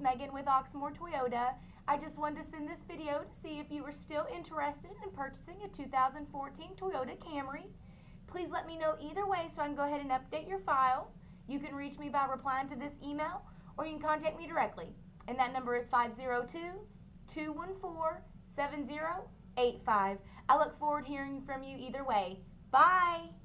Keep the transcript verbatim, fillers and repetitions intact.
Megan with Oxmoor Toyota. I just wanted to send this video to see if you were still interested in purchasing a two thousand fourteen Toyota Camry. Please let me know either way so I can go ahead and update your file. You can reach me by replying to this email, or you can contact me directly. And that number is five zero two, two one four, seven zero eight five. I look forward to hearing from you either way. Bye!